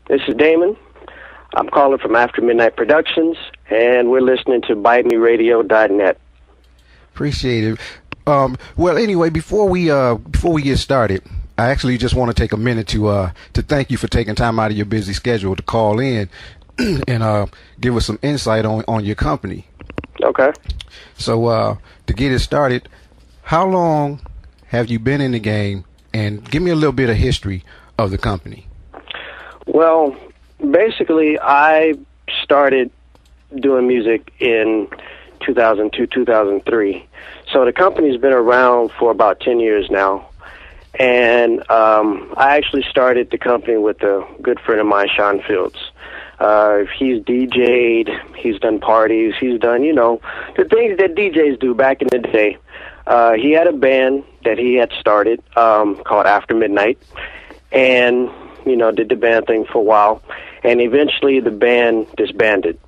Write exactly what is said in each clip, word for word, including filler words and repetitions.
This is Damon. I'm calling from After Midnight Productions, and we're listening to bite me radio dot net. Appreciate it. Um, well, anyway, before we uh, before we get started, I actually just want to take a minute to uh, to thank you for taking time out of your busy schedule to call in and uh, give us some insight on, on your company. Okay. So uh, to get it started, how long have you been in the game, and give me a little bit of history of the company. Well, basically, I started doing music in two thousand two, two thousand three. So the company's been around for about ten years now. And um, I actually started the company with a good friend of mine, Sean Fields. Uh, he's D J'd, he's done parties, he's done, you know, the things that D Js do back in the day. Uh, he had a band that he had started um, called After Midnight, and, you know, did the band thing for a while. And eventually the band disbanded.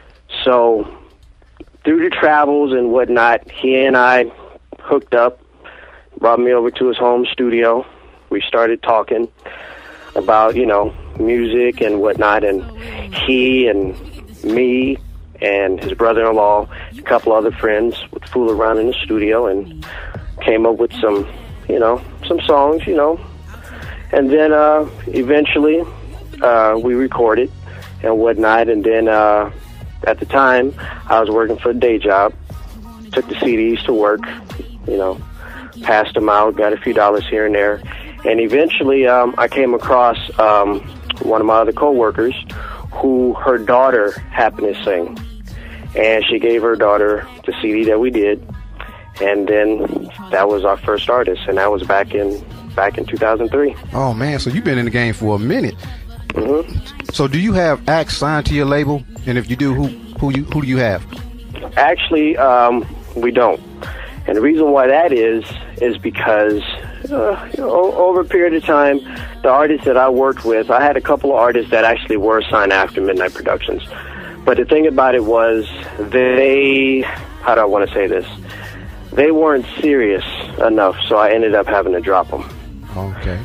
So through the travels and whatnot, he and I hooked up, brought me over to his home studio. We started talking about, you know, music and whatnot, and he and me and his brother-in-law, a couple other friends, would fool around in the studio and came up with some, you know, some songs, you know. And then uh, eventually uh, we recorded and whatnot, and then uh, at the time I was working for a day job, took the C Ds to work, you know, passed them out, got a few dollars here and there. And eventually um, I came across um, one of my other coworkers who her daughter happened to sing. And she gave her daughter the C D that we did. And then that was our first artist. And that was back in back in two thousand three. Oh, man. So you've been in the game for a minute. Mm-hmm. So do you have acts signed to your label? And if you do, who who you who do you have? Actually, um, we don't. And the reason why that is, is because uh, you know, over a period of time, the artists that I worked with, I had a couple of artists that actually were signed After Midnight Productions. But the thing about it was, they, how do I want to say this? They weren't serious enough, so I ended up having to drop them. Okay.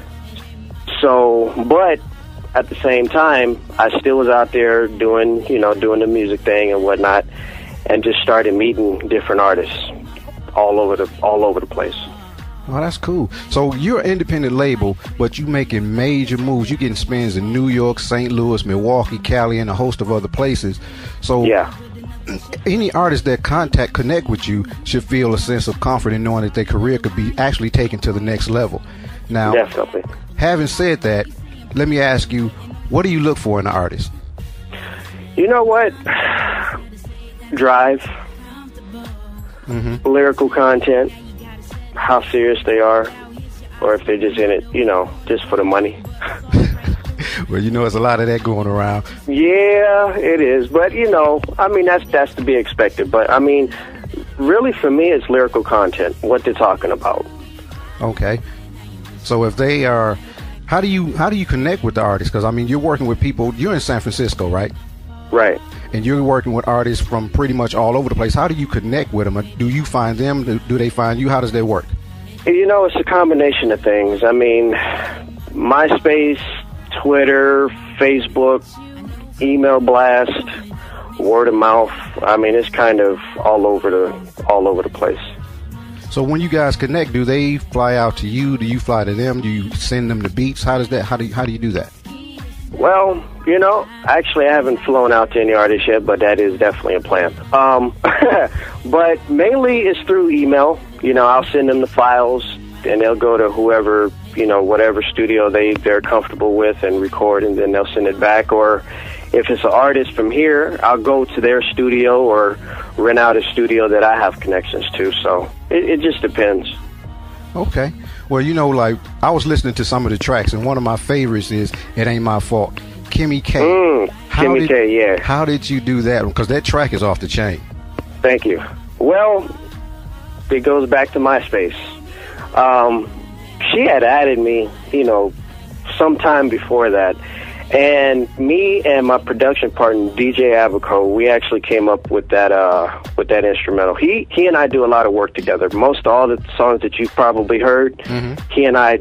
So, but at the same time, I still was out there doing, you know, doing the music thing and whatnot, and just started meeting different artists all over the all over the place. Oh, that's cool. So you're an independent label, but you making major moves. You getting spins in New York, Saint Louis, Milwaukee, Cali, and a host of other places. So yeah, any artist that contact connect with you should feel a sense of comfort in knowing that their career could be actually taken to the next level. Now, definitely. Having said that, let me ask you, what do you look for in an artist? You know what? Drive, mm-hmm. lyrical content, how serious they are, or if they're just in it, you know, just for the money. Well, you know, there's a lot of that going around. Yeah, it is. But, you know, I mean, that's that's to be expected. But, I mean, really for me, it's lyrical content, what they're talking about. Okay. So if they are, how do you how do you connect with the artists? Because, I mean, you're working with people, you're in San Francisco, right? Right. And you're working with artists from pretty much all over the place. How do you connect with them? Do you find them? Do, do they find you? How does that work? You know, it's a combination of things. I mean, MySpace, Twitter, Facebook, email blast, word of mouth. I mean, it's kind of all over the all over the place. So when you guys connect, do they fly out to you? Do you fly to them? Do you send them the beats? How does that? How do you, how do you do that? Well, you know, actually, I haven't flown out to any artists yet, but that is definitely a plan. Um, but mainly it's through email. You know, I'll send them the files, and they'll go to whoever, you know, whatever studio they, they're comfortable with and record, and then they'll send it back. Or if it's an artist from here, I'll go to their studio or rent out a studio that I have connections to. So it, it just depends. Okay. Well, you know, like, I was listening to some of the tracks, and one of my favorites is It Ain't My Fault. Kimmy K. Mm, Kimmy did, K, yeah. How did you do that? Because that track is off the chain. Thank you. Well, it goes back to MySpace. Um, she had added me, you know, sometime before that. And me and my production partner, D J Abaco, we actually came up with that uh, with that instrumental. He he and I do a lot of work together. Most all the songs that you've probably heard, mm-hmm. he and I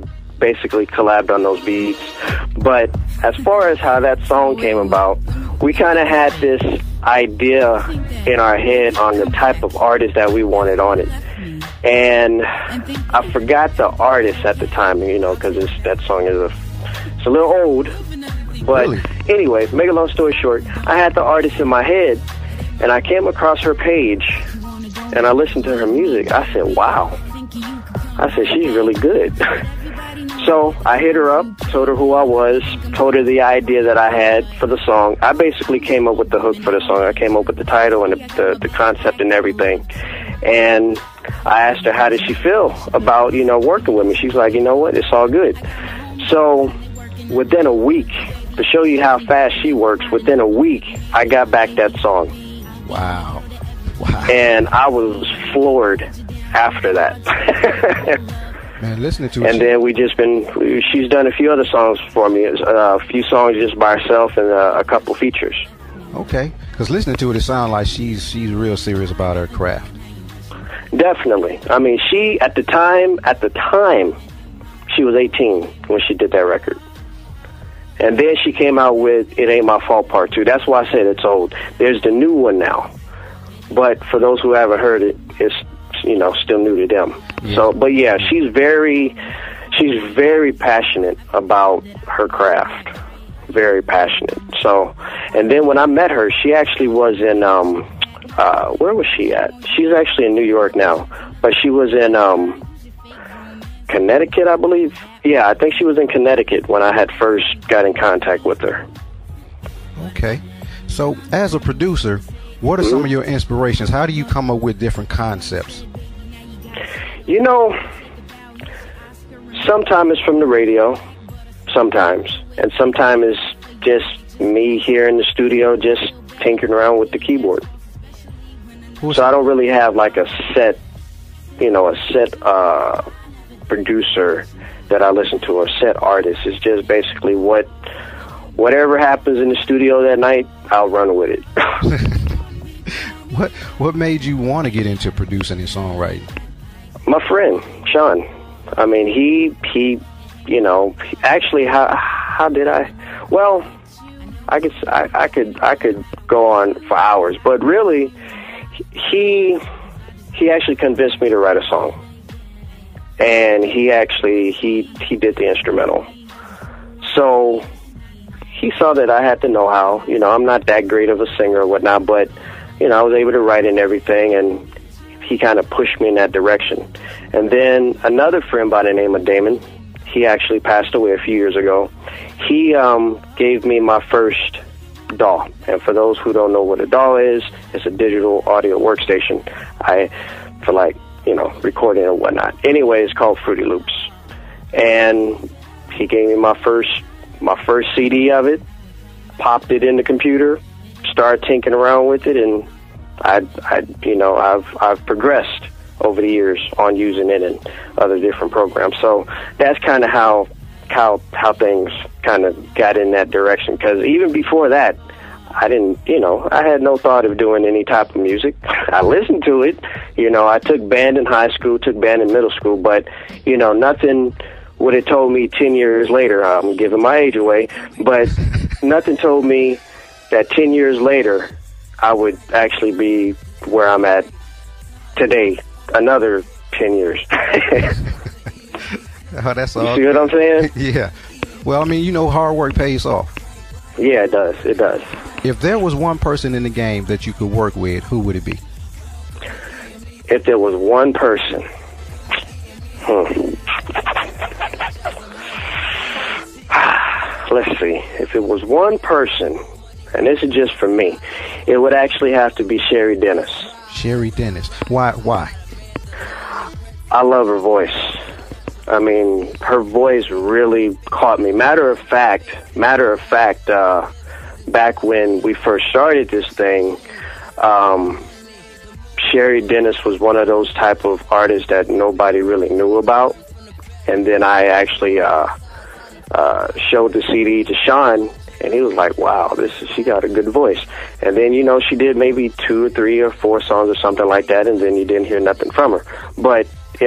basically collabed on those beats. But as far as how that song came about, we kind of had this idea in our head on the type of artist that we wanted on it. And I forgot the artist at the time, you know, because that song is a, it's a little old. But Really? anyway, make a long story short, I had the artist in my head, and I came across her page, and I listened to her music. I said, wow. I said, she's really good. So I hit her up, told her who I was, told her the idea that I had for the song. I basically came up with the hook for the song. I came up with the title and the, the, the concept and everything. And I asked her, how did she feel about, you know, working with me? She's like, you know what, it's all good. So within a week, to show you how fast she works, within a week, I got back that song. Wow. Wow. And I was floored after that. Man, listening to it. And then we just been, she's done a few other songs for me, uh, a few songs just by herself and uh, a couple features. Okay. Because listening to it, it sounds like she's she's real serious about her craft. Definitely. I mean, she, at the time, at the time, she was eighteen when she did that record. And then she came out with It Ain't My Fault Part two. That's why I said it's old. There's the new one now. But for those who haven't heard it, it's, you know, still new to them. Yeah. So, but yeah, she's very, she's very passionate about her craft. Very passionate. So, and then when I met her, she actually was in, um, uh, where was she at? She's actually in New York now, but she was in, um, Connecticut, I believe. Yeah, I think she was in Connecticut when I had first got in contact with her. Okay. So, as a producer, what are mm-hmm. some of your inspirations? How do you come up with different concepts? You know, sometimes it's from the radio, sometimes. And sometimes it's just me here in the studio just tinkering around with the keyboard. Who's so I don't really have like a set, you know, a set uh, producer that I listen to, or set artist. It's just basically what, whatever happens in the studio that night, I'll run with it. What what made you want to get into producing and songwriting? My friend Sean. I mean, he he, you know, actually, how how did I? Well, I could I, I could I could go on for hours, but really, he he actually convinced me to write a song, and he actually he he did the instrumental. So he saw that I had the know-how. You know, I'm not that great of a singer or whatnot, but you know, I was able to write and everything, and he kind of pushed me in that direction. And then another friend by the name of Damon, he actually passed away a few years ago. He um, gave me my first D A W. And for those who don't know what a D A W is, it's a digital audio workstation. I, for like, you know, recording and whatnot. Anyway, it's called Fruity Loops. And he gave me my first, my first C D of it, popped it in the computer, started tinkering around with it, and I, I, you know, I've I've progressed over the years on using it in other different programs. So that's kind of how how how things kind of got in that direction. Because even before that, I didn't, you know, I had no thought of doing any type of music. I listened to it, you know. I took band in high school, took band in middle school, but you know, nothing would have told me ten years later. I'm giving my age away, but nothing told me that ten years later, I would actually be where I'm at today, another ten years. Oh, that's all. You see what I'm saying? Yeah. Well, I mean, you know, hard work pays off. Yeah, it does. It does. If there was one person in the game that you could work with, who would it be? If there was one person, hmm. Let's see. If it was one person, and this is just for me, it would actually have to be Sherry Dennis. Sherry Dennis. Why? Why? I love her voice. I mean, her voice really caught me. Matter of fact, matter of fact, uh, back when we first started this thing, um, Sherry Dennis was one of those type of artists that nobody really knew about. And then I actually uh, uh, showed the C D to Sean, and he was like, wow, this is, she got a good voice. And then, you know, she did maybe two or three or four songs or something like that, and then you didn't hear nothing from her. But if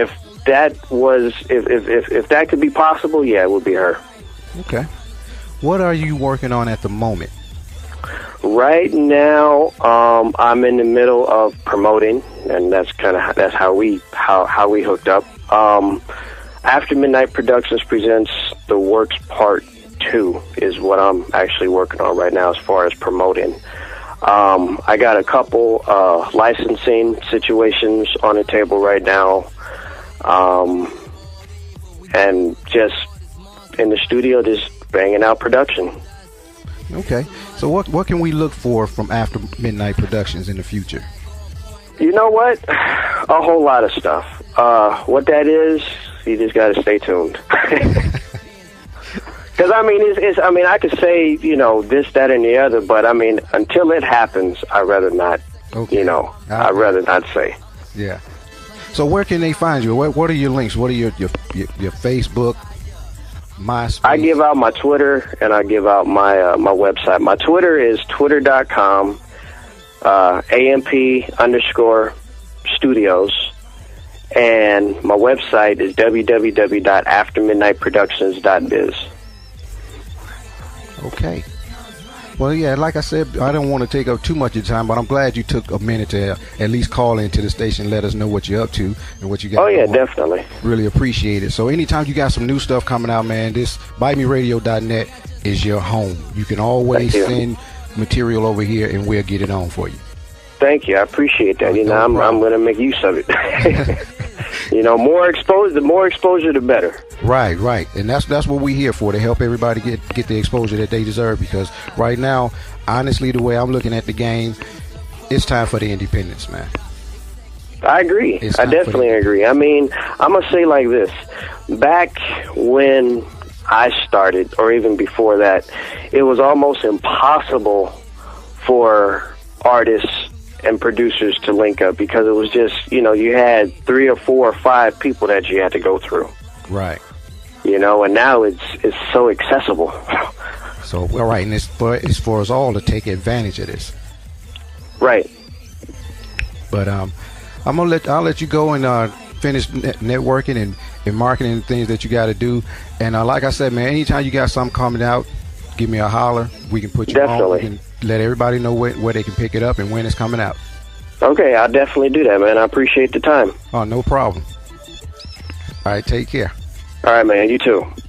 that was if, if if if that could be possible, yeah, it would be her. Okay. What are you working on at the moment? Right now, um, I'm in the middle of promoting, and that's kind of that's how we how how we hooked up. Um, After Midnight Productions presents The Works Part Two is what I'm actually working on right now as far as promoting. Um, I got a couple uh, licensing situations on the table right now, um, and just in the studio, just banging out production. Okay, so what what can we look for from After Midnight Productions in the future? You know what? A whole lot of stuff. Uh, what that is, you just got to stay tuned. Because I mean, it's, it's. I mean, I could say, you know, this, that, and the other, but I mean, until it happens, I'd rather not. Okay. You know, I'd rather not say. Yeah. So where can they find you? What, what are your links? What are your your your, your Facebook, MySpace? I give out my Twitter and I give out my uh, my website. My Twitter is twitter dot com uh, amp underscore studios, and my website is w w w dot after midnight productions dot biz. Okay. Well, yeah, like I said, I don't want to take up too much of your time, but I'm glad you took a minute to uh, at least call into the station and let us know what you're up to and what you got. Oh, yeah, going. Definitely. Really appreciate it. So anytime you got some new stuff coming out, man, this bite me radio dot net is your home. You can always you. send material over here, and we'll get it on for you. Thank you. I appreciate that. Oh, you know, no I'm, I'm going to make use of it. You know, more exposure, the more exposure, the better. Right, right, and that's that's what we're here for, to help everybody get get the exposure that they deserve. Because right now, honestly, the way I'm looking at the game, it's time for the independence, man. I agree. I definitely agree. I mean, I'm gonna say like this: back when I started, or even before that, it was almost impossible for artists and producers to link up, because it was just, you know, you had three or four or five people that you had to go through. Right. You know, and now it's it's so accessible. So, all right, and it's for, it's for us all to take advantage of this. Right. But um, I'm gonna let I'll let you go and uh, finish net networking and, and marketing and things that you got to do. And uh, like I said, man, anytime you got something coming out, give me a holler. We can put you Definitely. on. We can let everybody know where, where they can pick it up and when it's coming out. Okay, I'll definitely do that, man. I appreciate the time. Oh, no problem. All right, take care. All right, man. You too.